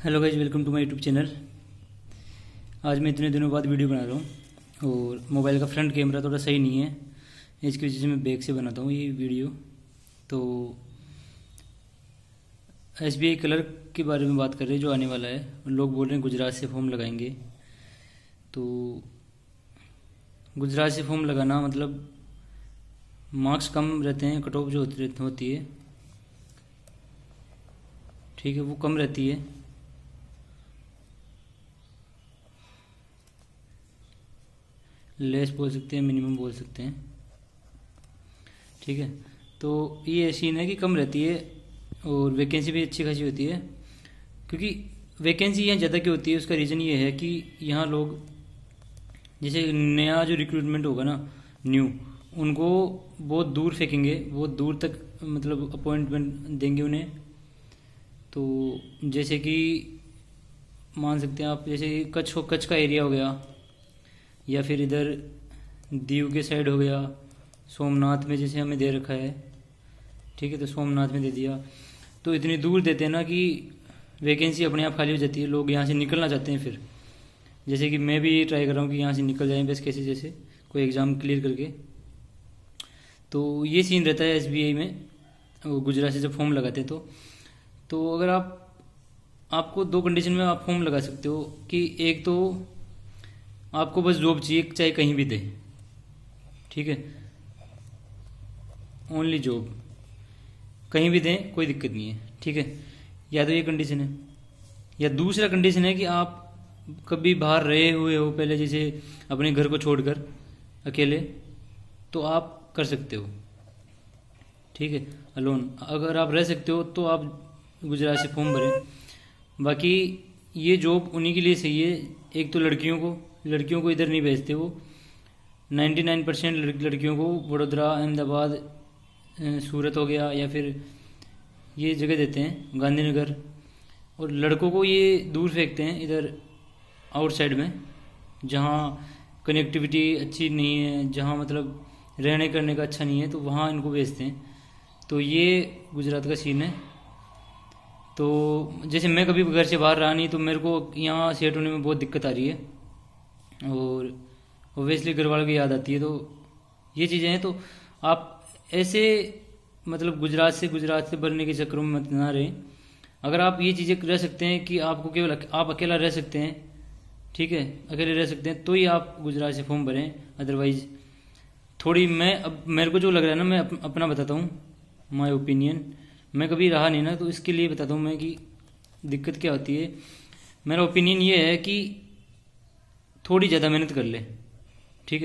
Hello guys, welcome to my YouTube channel. आज मैं इतने दिनों बाद वीडियो बना रहा हूँ और मोबाइल का फ्रंट कैमरा थोड़ा सही नहीं है, इसकी वजह से मैं बैक से बनाता हूँ ये वीडियो। तो SBI कलर के बारे में बात कर रहे हैं जो आने वाला है। लोग बोल रहे हैं गुजरात से फॉर्म लगाएंगे। तो गुजरात से फॉर्म लगाना मतलब मार्क्स कम रहते हैं, कट ऑफ जो होती है, ठीक है, वो कम रहती है। लेस बोल सकते हैं, मिनिमम बोल सकते हैं, ठीक है। तो ये सीन है कि कम रहती है और वैकेंसी भी अच्छी खासी होती है। क्योंकि वैकेंसी यहाँ ज़्यादा क्यों होती है, उसका रीज़न ये है कि यहाँ लोग जैसे नया जो रिक्रूटमेंट होगा ना, न्यू, उनको बहुत दूर फेंकेंगे, बहुत दूर तक मतलब अपॉइंटमेंट देंगे उन्हें। तो जैसे कि मान सकते हैं आप, जैसे कच्छ का एरिया हो गया, या फिर इधर दीव के साइड हो गया, सोमनाथ में जैसे हमें दे रखा है, ठीक है, तो सोमनाथ में दे दिया। तो इतनी दूर देते हैं ना कि वैकेंसी अपने आप खाली हो जाती है, लोग यहाँ से निकलना चाहते हैं। फिर जैसे कि मैं भी ट्राई कर रहा हूँ कि यहाँ से निकल जाएं बस कैसे, जैसे कोई एग्ज़ाम क्लियर करके। तो ये सीन रहता है SBI में, वो गुजरात से जब फॉर्म लगाते हैं तो अगर आपको दो कंडीशन में आप फॉर्म लगा सकते हो कि एक तो आपको बस जॉब चाहिए, चाहे कहीं भी दे, ठीक है, ओनली जॉब, कहीं भी दें कोई दिक्कत नहीं है, ठीक है। या तो ये कंडीशन है, या दूसरा कंडीशन है कि आप कभी बाहर रहे हुए हो पहले, जैसे अपने घर को छोड़कर अकेले, तो आप कर सकते हो, ठीक है, अलोन। अगर आप रह सकते हो तो आप गुजरात से फॉर्म भरें। बाकी ये जॉब उन्हीं के लिए सही है। एक तो लड़कियों को इधर नहीं भेजते वो, 99% लड़कियों को वडोदरा, अहमदाबाद, सूरत हो गया, या फिर ये जगह देते हैं, गांधीनगर। और लड़कों को ये दूर फेंकते हैं इधर आउटसाइड में, जहाँ कनेक्टिविटी अच्छी नहीं है, जहाँ मतलब रहने करने का अच्छा नहीं है, तो वहाँ इनको भेजते हैं। तो ये गुजरात का सीन है। तो जैसे मैं कभी घर से बाहर रहा नहीं, तो मेरे को यहाँ सेट होने में बहुत दिक्कत आ रही है, और ओबियसली घर वालों की याद आती है। तो ये चीज़ें हैं। तो आप ऐसे मतलब गुजरात से बनने के चक्करों में मत ना रहें। अगर आप ये चीज़ें रह सकते हैं कि आपको केवल आप अकेला रह सकते हैं, ठीक है, अकेले रह सकते हैं, तो ही आप गुजरात से फॉर्म भरें। अदरवाइज थोड़ी, अब मेरे को जो लग रहा है ना, मैं अपना बताता हूँ, माय ओपिनियन। मैं कभी रहा नहीं ना, तो इसके लिए बताता हूँ मैं कि दिक्कत क्या होती है। मेरा ओपिनियन ये है कि थोड़ी ज़्यादा मेहनत कर ले, ठीक है,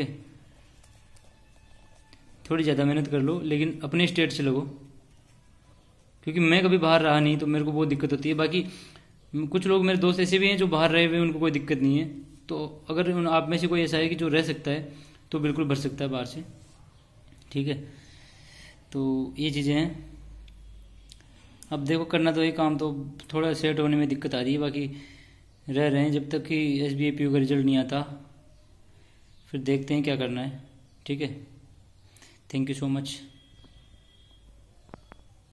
थोड़ी ज़्यादा मेहनत कर लो, लेकिन अपने स्टेट से लगो। क्योंकि मैं कभी बाहर रहा नहीं, तो मेरे को बहुत दिक्कत होती है। बाकी कुछ लोग मेरे दोस्त ऐसे भी हैं जो बाहर रहे हुए, उनको कोई दिक्कत नहीं है। तो अगर आप में से कोई ऐसा है कि जो रह सकता है, तो बिल्कुल भर सकता है बाहर से, ठीक है। तो ये चीज़ें हैं। अब देखो, करना तो ये काम, तो थोड़ा सेट होने में दिक्कत आ रही है। बाकी रह रहे हैं जब तक कि SBI PO का रिजल्ट नहीं आता, फिर देखते हैं क्या करना है, ठीक है। Thank you so much.